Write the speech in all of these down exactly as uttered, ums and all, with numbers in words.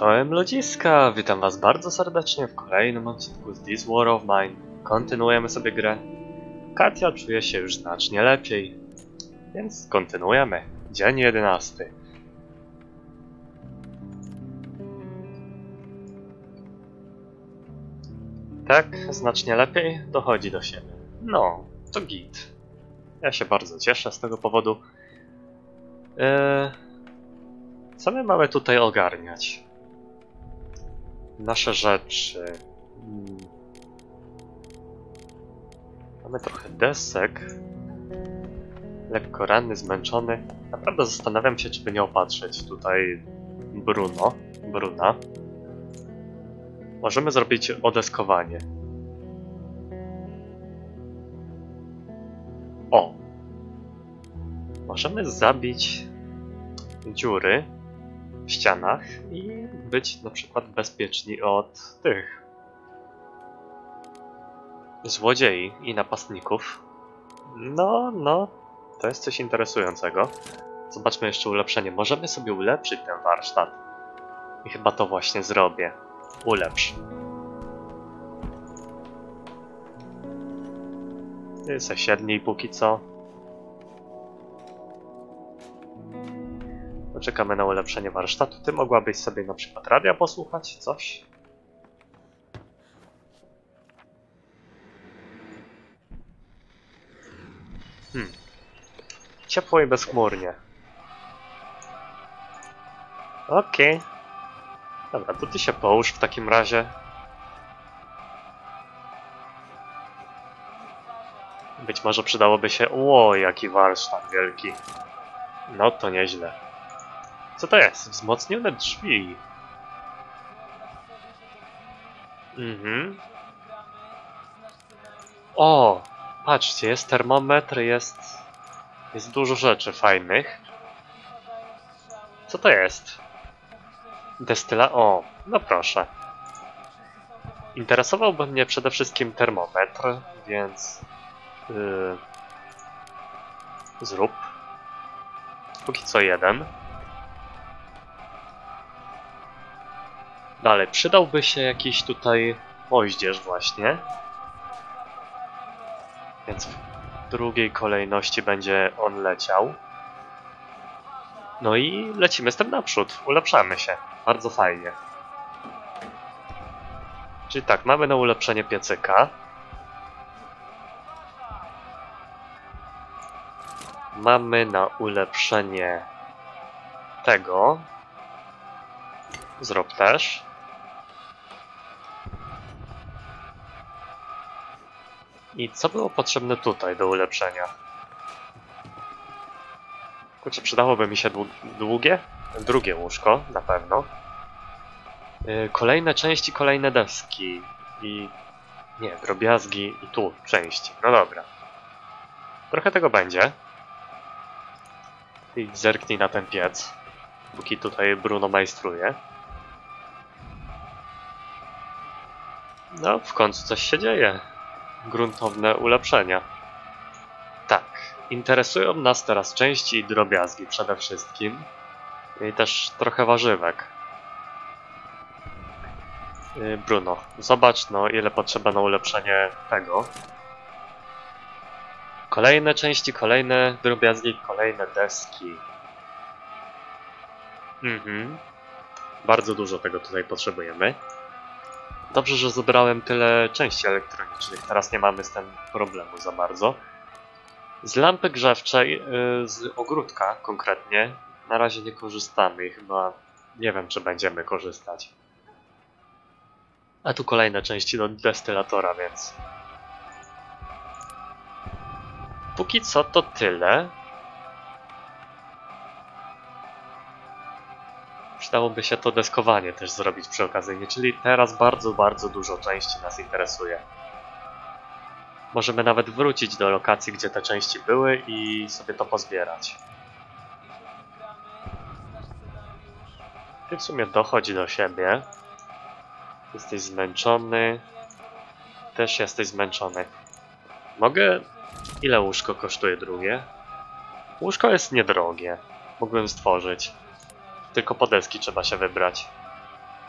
Czołem ludziska, witam was bardzo serdecznie w kolejnym odcinku z This War of Mine. Kontynuujemy sobie grę. Katia czuje się już znacznie lepiej, więc kontynuujemy. Dzień jedenasty. Tak, znacznie lepiej, dochodzi do siebie. No, to git. Ja się bardzo cieszę z tego powodu. Eee, co my mamy tutaj ogarniać? Nasze rzeczy. Hmm. Mamy trochę desek. Lekko ranny, zmęczony. Naprawdę zastanawiam się, czy by nie opatrzyć tutaj Bruno. Bruna. Możemy zrobić odeskowanie. O! Możemy zabić dziury w ścianach i być na przykład bezpieczni od tych złodziei i napastników. No, no, to jest coś interesującego. Zobaczmy jeszcze ulepszenie. Możemy sobie ulepszyć ten warsztat. I chyba to właśnie zrobię. Ulepsz. Sąsiedniej póki co. Poczekamy na ulepszenie warsztatu. Ty mogłabyś sobie na przykład radia posłuchać? Coś? Hmm. Ciepło i bezchmurnie. Okej. Okay. Dobra, to ty się połóż w takim razie. Być może przydałoby się... Ło, jaki warsztat wielki. No to nieźle. Co to jest? Wzmocnione drzwi. Mhm. O! Patrzcie, jest termometr, jest... Jest dużo rzeczy fajnych. Co to jest? Destyla... O, no proszę. Interesowałby mnie przede wszystkim termometr, więc... Yy... Zrób. Póki co jeden. Dalej, przydałby się jakiś tutaj moździerz właśnie. Więc w drugiej kolejności będzie on leciał. No i lecimy z tym naprzód. Ulepszamy się. Bardzo fajnie. Czyli tak, mamy na ulepszenie piecyka. Mamy na ulepszenie tego. Zrób też. I co było potrzebne tutaj do ulepszenia? Kurczę, przydałoby mi się długie? Drugie łóżko, na pewno. Yy, kolejne części, kolejne deski. I... Nie, drobiazgi i tu części. No dobra. Trochę tego będzie. I zerknij na ten piec. Póki tutaj Bruno majstruje. No, w końcu coś się dzieje. Gruntowne ulepszenia. Tak, interesują nas teraz części i drobiazgi przede wszystkim. I też trochę warzywek. Bruno, zobacz no ile potrzeba na ulepszenie tego. Kolejne części, kolejne drobiazgi, kolejne deski. Mhm. Bardzo dużo tego tutaj potrzebujemy. Dobrze, że zebrałem tyle części elektronicznych, teraz nie mamy z tym problemu za bardzo. Z lampy grzewczej, z ogródka konkretnie, na razie nie korzystamy i chyba nie wiem, czy będziemy korzystać. A tu kolejne części do destylatora, więc... Póki co to tyle. Przydałoby się to deskowanie też zrobić przy okazji, czyli teraz bardzo, bardzo dużo części nas interesuje. Możemy nawet wrócić do lokacji, gdzie te części były i sobie to pozbierać. Ty w sumie dochodzi do siebie. Jesteś zmęczony. Też jesteś zmęczony. Mogę... Ile łóżko kosztuje drugie? Łóżko jest niedrogie. Mógłbym stworzyć. Tylko po deski trzeba się wybrać.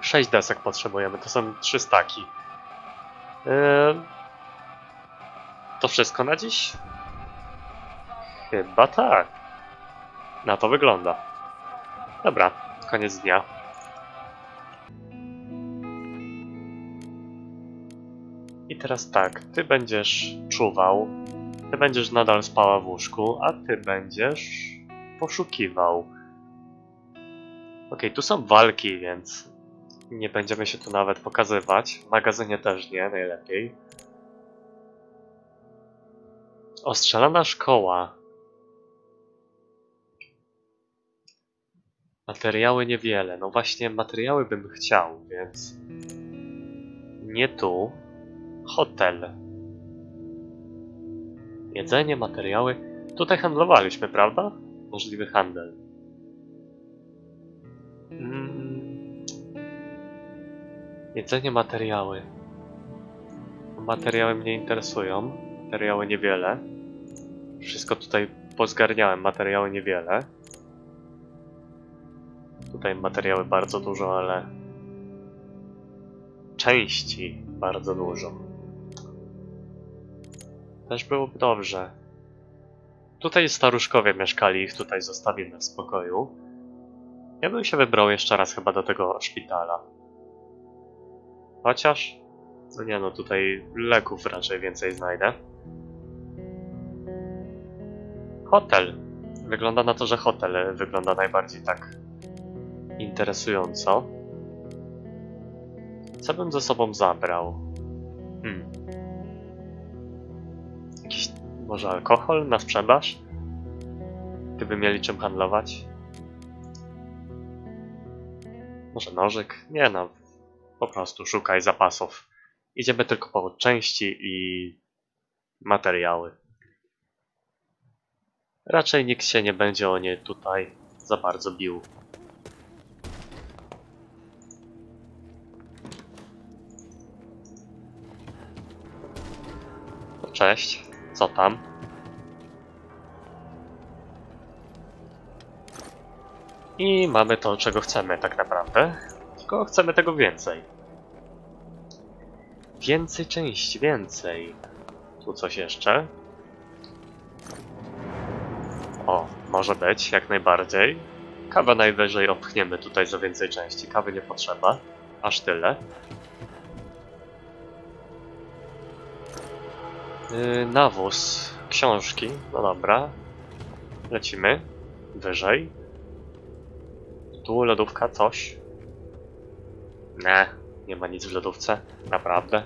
sześć desek potrzebujemy, to są trzy staki. Yy... To wszystko na dziś? Chyba tak. Na to wygląda. Dobra, koniec dnia. I teraz tak, ty będziesz czuwał, ty będziesz nadal spała w łóżku, a ty będziesz poszukiwał. Okej, tu są walki, więc nie będziemy się tu nawet pokazywać. W magazynie też nie, najlepiej. Ostrzelana szkoła. Materiały niewiele. No właśnie, materiały bym chciał, więc... Nie tu. Hotel. Jedzenie, materiały. Tutaj handlowaliśmy, prawda? Możliwy handel. Mm. Jedzenie, materiały. Materiały mnie interesują. Materiały niewiele. Wszystko tutaj pozgarniałem. Materiały niewiele. Tutaj materiały bardzo dużo, ale... Części bardzo dużo. Też byłoby dobrze. Tutaj staruszkowie mieszkali, ich tutaj zostawimy w spokoju. Ja bym się wybrał jeszcze raz chyba do tego szpitala. Chociaż... No nie no, tutaj leków raczej więcej znajdę. Hotel. Wygląda na to, że hotel wygląda najbardziej tak interesująco. Co bym ze sobą zabrał? Hmm. Jakiś może alkohol na sprzedaż? Gdyby mieli czym handlować? Może nożyk? Nie no. Po prostu szukaj zapasów. Idziemy tylko po części i materiały. Raczej nikt się nie będzie o nie tutaj za bardzo bił. Cześć, co tam? I mamy to, czego chcemy tak naprawdę. Tylko chcemy tego więcej. Więcej części, więcej. Tu coś jeszcze. O, może być, jak najbardziej. Kawę najwyżej opchniemy tutaj za więcej części. Kawy nie potrzeba. Aż tyle. Yy, nawóz. Książki. No dobra. Lecimy. Wyżej. Tu lodówka, coś. Nie, nie ma nic w lodówce. Naprawdę.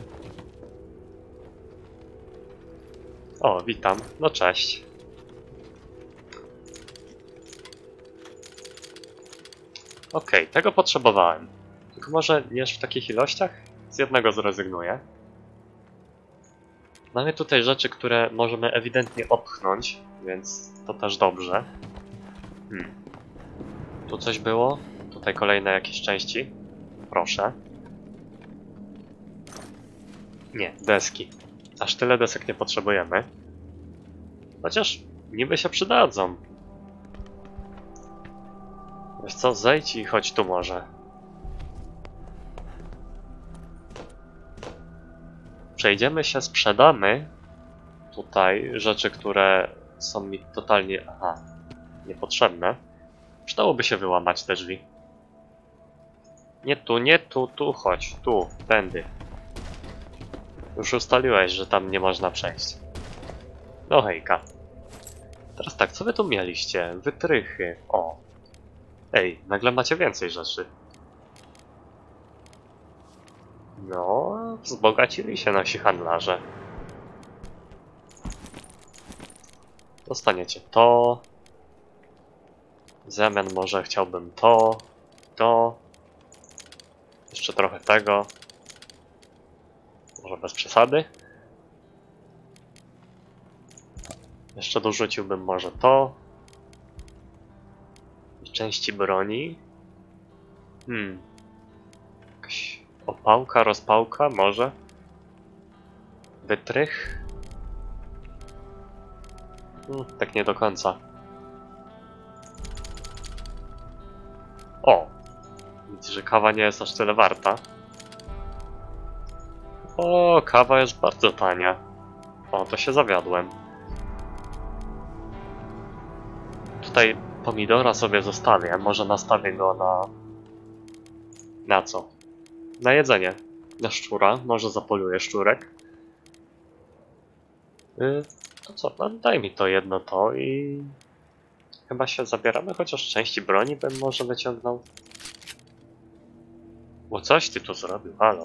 O, witam. No cześć. Okej, okay, tego potrzebowałem. Tylko może nie w takich ilościach? Z jednego zrezygnuję. Mamy tutaj rzeczy, które możemy ewidentnie opchnąć, więc to też dobrze. Hmm. Tu coś było? Tutaj kolejne jakieś części. Proszę. Nie, deski. Aż tyle desek nie potrzebujemy. Chociaż niby się przydadzą. Wiesz co, zejdź i chodź tu może. Przejdziemy się, sprzedamy tutaj rzeczy, które są mi totalnie... Aha, niepotrzebne. Przydałoby się wyłamać te drzwi. Nie tu, nie tu, tu, chodź, tu, tędy. Już ustaliłeś, że tam nie można przejść. No hejka. Teraz tak, co wy tu mieliście? Wytrychy, o. Ej, nagle macie więcej rzeczy. No, wzbogacili się nasi handlarze. Dostaniecie to. W zamian może chciałbym to, to. Jeszcze trochę tego. Może bez przesady. Jeszcze dorzuciłbym może to. I części broni. Hmm. Jakaś opałka, rozpałka, może? Wytrych? Hmm, tak nie do końca. O! Widzisz, że kawa nie jest aż tyle warta. O, kawa jest bardzo tania. O, to się zawiodłem. Tutaj pomidora sobie zostawię. Może nastawię go na... Na co? Na jedzenie. Na szczura. Może zapoluję szczurek. Yy, to co? No, daj mi to jedno to i... Chyba się zabieramy, chociaż części broni bym może wyciągnął. Bo coś ty tu zrobił, halo.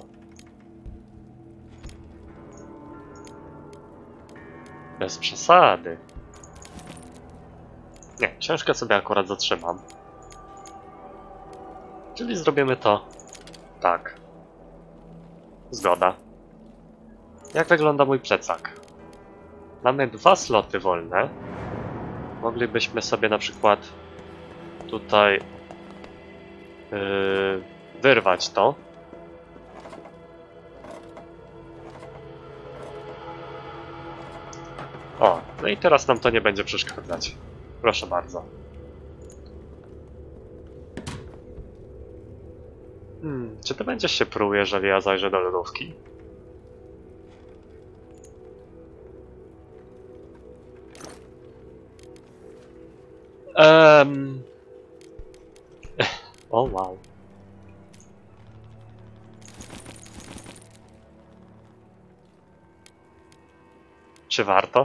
Bez przesady. Nie, książkę sobie akurat zatrzymam. Czyli zrobimy to tak. Zgoda. Jak wygląda mój plecak? Mamy dwa sloty wolne. Moglibyśmy sobie na przykład tutaj yy, wyrwać to. O, no i teraz nam to nie będzie przeszkadzać. Proszę bardzo. Hmm, czy ty będziesz się pruł, jeżeli ja zajrzę do lodówki? Um... O, wow. Czy warto?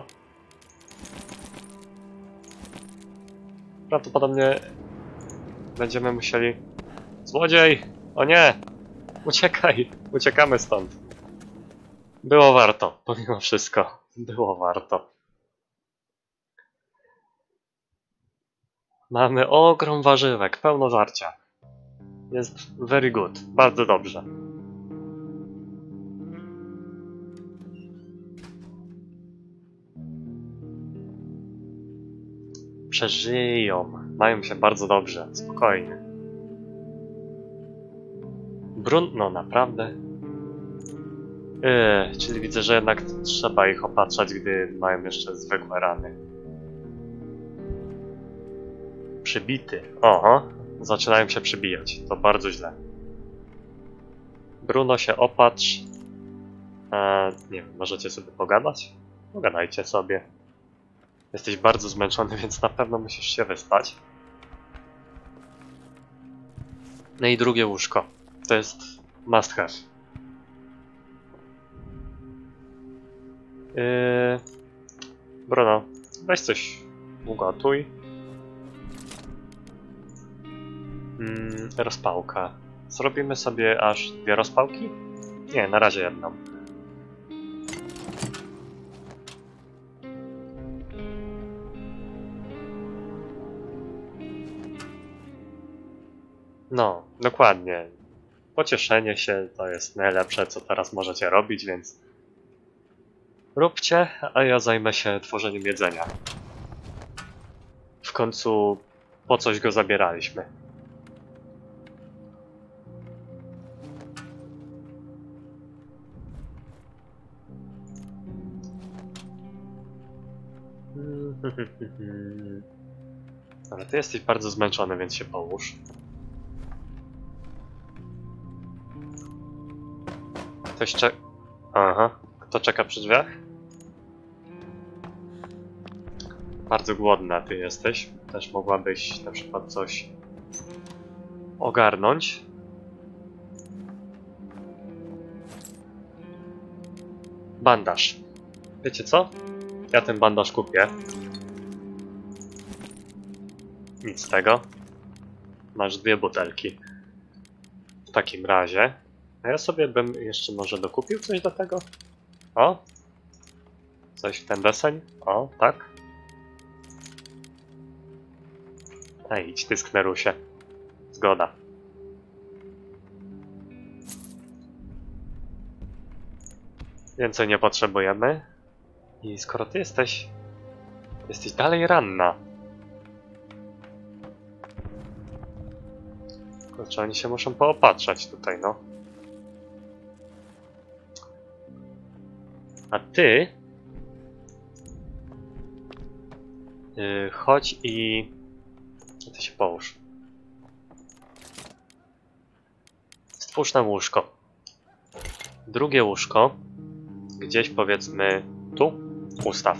Prawdopodobnie będziemy musieli... Złodziej! O nie! Uciekaj! Uciekamy stąd. Było warto, pomimo wszystko. Było warto. Mamy ogrom warzywek, pełno żarcia. Jest very good, bardzo dobrze. Przeżyją, mają się bardzo dobrze, spokojnie. Brudno, naprawdę. Yy, czyli widzę, że jednak trzeba ich opatrzać, gdy mają jeszcze zwykłe rany. Przybity. Oho, zaczynają się przybijać. To bardzo źle. Bruno, się opatrz. Eee, nie wiem, możecie sobie pogadać? Pogadajcie sobie. Jesteś bardzo zmęczony, więc na pewno musisz się wyspać. No i drugie łóżko. To jest must have. Yy... Bruno, weź coś ugotuj. Mm, rozpałka. Zrobimy sobie aż dwie rozpałki? Nie, na razie jedną. No, dokładnie. Pocieszenie się to jest najlepsze, co teraz możecie robić, więc róbcie, a ja zajmę się tworzeniem jedzenia. W końcu po coś go zabieraliśmy. Ale ty jesteś bardzo zmęczony, więc się połóż. Ktoś czeka... Aha. Kto czeka przy drzwiach? Bardzo głodna ty jesteś. Też mogłabyś na przykład coś ogarnąć. Bandaż. Wiecie co? Ja ten bandaż kupię. Nic z tego. Masz dwie butelki. W takim razie. A ja sobie bym jeszcze może dokupił coś do tego. O! Coś w ten deseń. O, tak. Ej, idź ty, sknerusie. Zgoda. Więcej nie potrzebujemy. I skoro ty jesteś... Jesteś dalej ranna. Kurczę, oni się muszą poopatrzać tutaj, no. A ty... Yy, chodź i... Ty się połóż. Stwórz nam łóżko. Drugie łóżko, gdzieś powiedzmy tu, ustaw.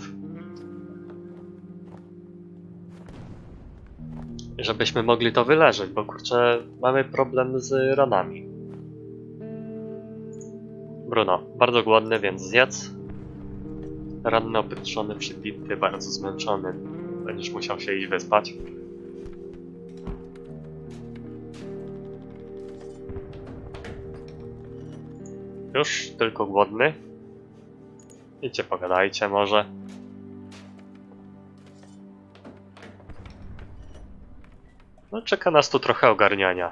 Żebyśmy mogli to wyleżeć, bo kurczę, mamy problem z ranami. Bruno, bardzo głodny, więc zjedz. Ranny, opytrzony, przybity, bardzo zmęczony. Będziesz musiał się iść wyspać. Już tylko głodny. Idźcie, pogadajcie może. No, czeka nas tu trochę ogarniania.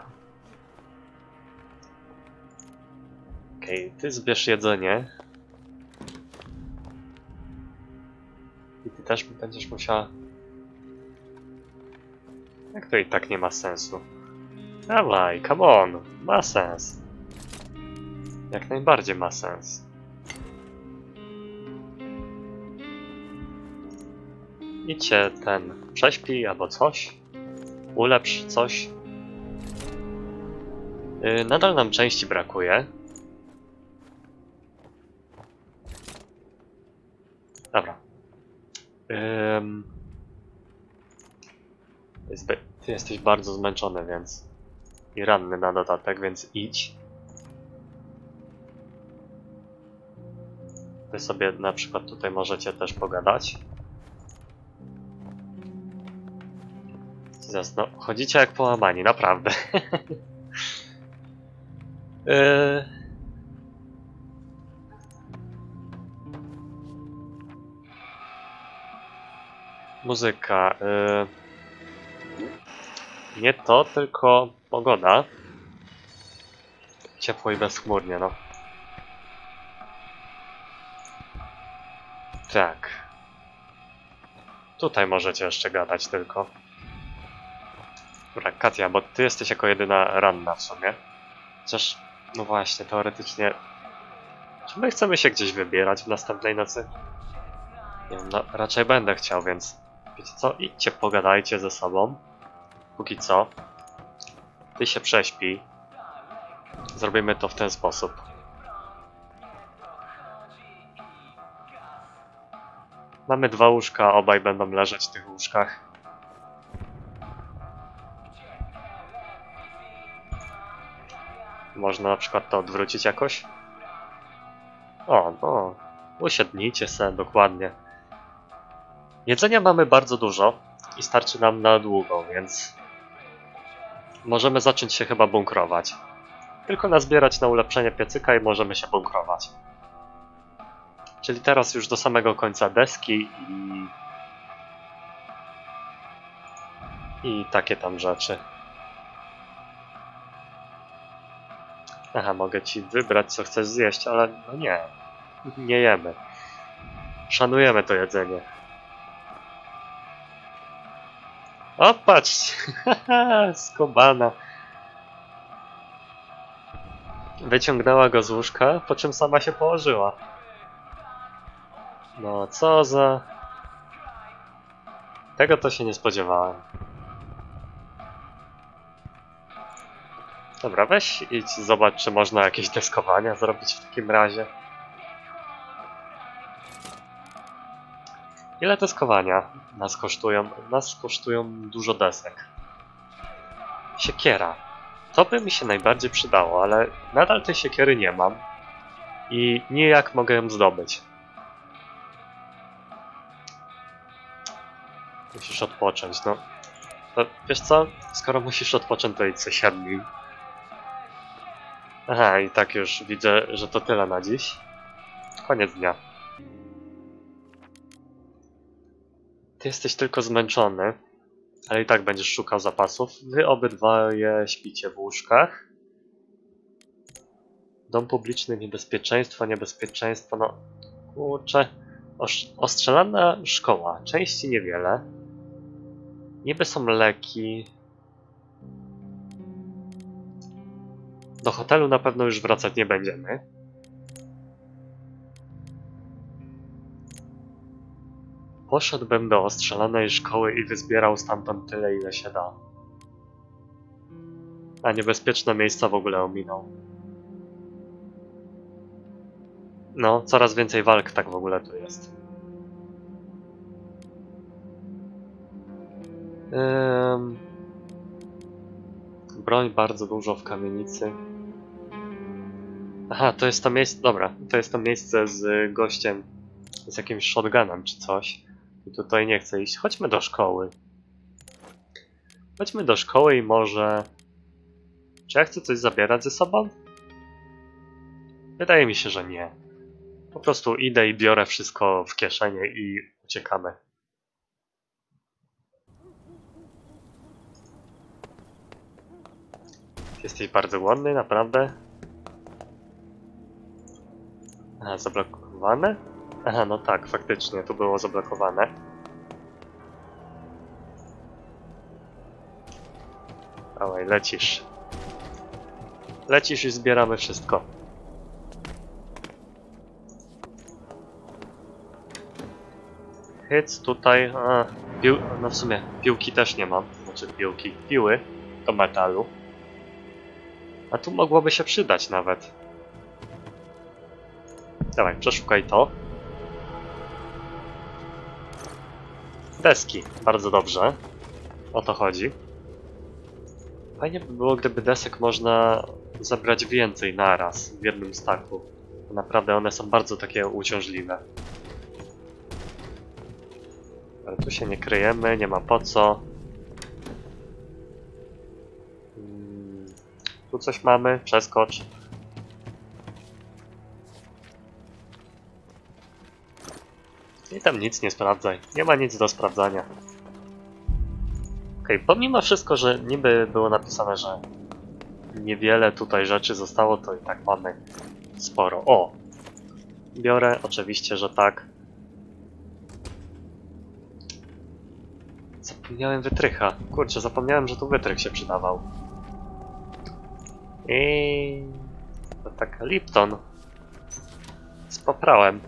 Okej, okay, ty zbierz jedzenie. I ty też będziesz musiała... Jak to i tak nie ma sensu? Dawaj, come on, ma sens. Jak najbardziej ma sens. Idźcie ten, prześpij albo coś. Ulepsz coś. Yy, nadal nam części brakuje. Dobra. Ym... Ty jesteś bardzo zmęczony, więc... I ranny na dodatek, więc idź. Wy sobie na przykład tutaj możecie też pogadać. No, chodzicie jak połamani, naprawdę. yy... Muzyka. Yy... Nie to, tylko pogoda. Ciepło i bezchmurnie, no. Tak. Tutaj możecie jeszcze gadać tylko. Dobra, Katia, bo ty jesteś jako jedyna ranna w sumie. Chociaż, no właśnie, teoretycznie... Czy my chcemy się gdzieś wybierać w następnej nocy? Nie wiem, no raczej będę chciał, więc... Wiecie co? Idźcie, pogadajcie ze sobą. Póki co. Ty się prześpij. Zrobimy to w ten sposób. Mamy dwa łóżka, obaj będą leżeć w tych łóżkach. Można na przykład to odwrócić jakoś. O, no. Usiednijcie se, dokładnie. Jedzenia mamy bardzo dużo i starczy nam na długo, więc... Możemy zacząć się chyba bunkrować. Tylko nazbierać na ulepszenie piecyka i możemy się bunkrować. Czyli teraz już do samego końca deski i... I takie tam rzeczy. Aha, mogę ci wybrać, co chcesz zjeść, ale no nie. Nie jemy. Szanujemy to jedzenie. O, patrzcie! Skubana. Wyciągnęła go z łóżka, po czym sama się położyła. No, co za... Tego to się nie spodziewałem. Dobra, weź idź, zobacz, czy można jakieś deskowania zrobić w takim razie. Ile deskowania nas kosztują? Nas kosztują dużo desek. Siekiera. To by mi się najbardziej przydało, ale nadal tej siekiery nie mam. I nijak mogę ją zdobyć. Musisz odpocząć, no. To wiesz co? Skoro musisz odpocząć, to idź se siadnij. Aha, i tak już widzę, że to tyle na dziś. Koniec dnia. Ty jesteś tylko zmęczony, ale i tak będziesz szukał zapasów. Wy obydwoje śpicie w łóżkach. Dom publiczny, niebezpieczeństwo, niebezpieczeństwo, no kurczę. Osz- ostrzelana szkoła, części niewiele. Niby są leki. Do hotelu na pewno już wracać nie będziemy. Poszedłbym do ostrzelanej szkoły i wyzbierał stamtąd tyle, ile się da. A niebezpieczne miejsca w ogóle ominął. No, coraz więcej walk tak w ogóle tu jest. Ym... Broń bardzo dużo w kamienicy. Aha, to jest to miejsce... Dobra, to jest to miejsce z gościem, z jakimś shotgunem czy coś. I tutaj nie chcę iść. Chodźmy do szkoły. Chodźmy do szkoły i może... Czy ja chcę coś zabierać ze sobą? Wydaje mi się, że nie. Po prostu idę i biorę wszystko w kieszenie i uciekamy. Jesteś bardzo głodny, naprawdę? Aha, zablokowane? Aha, no tak, faktycznie, tu było zablokowane. Dawaj, lecisz. Lecisz i zbieramy wszystko. Hyc tutaj... A, pił... No w sumie piłki też nie mam. Znaczy piłki, piły do metalu. A tu mogłoby się przydać nawet. Dawaj, przeszukaj to. Deski, bardzo dobrze. O to chodzi. Fajnie by było, gdyby desek można zabrać więcej naraz w jednym staku. Bo naprawdę one są bardzo takie uciążliwe. Ale tu się nie kryjemy, nie ma po co. Hmm, tu coś mamy, przeskocz. I tam nic nie sprawdzaj, nie ma nic do sprawdzania. Okej, okay, pomimo wszystko, że niby było napisane, że niewiele tutaj rzeczy zostało, to i tak mamy sporo. O! Biorę, oczywiście, że tak. Zapomniałem wytrycha. Kurczę, zapomniałem, że tu wytrych się przydawał. I to tak Lipton. Spoprałem.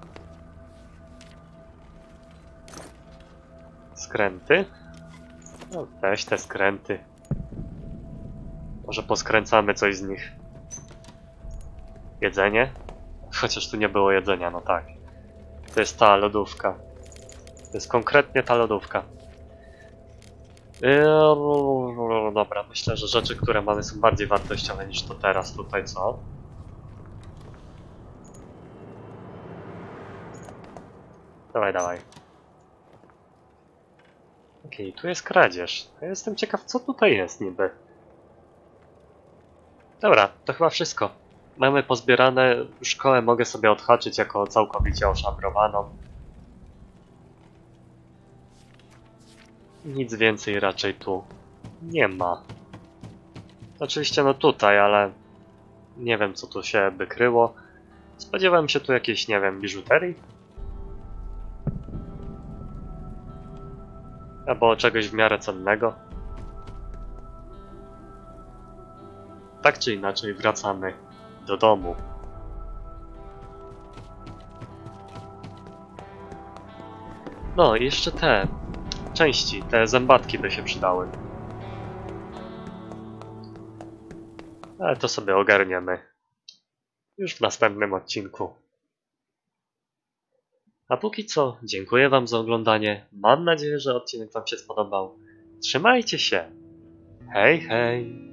Skręty? No weź te skręty. Może poskręcamy coś z nich. Jedzenie? Chociaż tu nie było jedzenia, no tak. To jest ta lodówka. To jest konkretnie ta lodówka. Eee, dobra, myślę, że rzeczy, które mamy, są bardziej wartościowe niż to teraz tutaj, co? Dawaj, dawaj. Okej, okay, tu jest kradzież. Ja jestem ciekaw, co tutaj jest niby. Dobra, to chyba wszystko. Mamy pozbierane, szkołę mogę sobie odhaczyć jako całkowicie oszabrowaną. Nic więcej raczej tu nie ma. Oczywiście no tutaj, ale nie wiem co tu się by kryło. Spodziewałem się tu jakiejś, nie wiem, biżuterii? Albo czegoś w miarę cennego. Tak czy inaczej wracamy do domu. No i jeszcze te części, te zębatki by się przydały. Ale to sobie ogarniemy już w następnym odcinku. A póki co, dziękuję wam za oglądanie. Mam nadzieję, że odcinek wam się spodobał. Trzymajcie się. Hej, hej.